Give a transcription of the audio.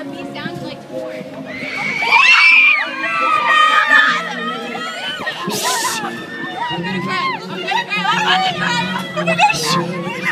the bee sounds like corn. I'm gonna cry. I'm gonna cry. I'm gonna cry.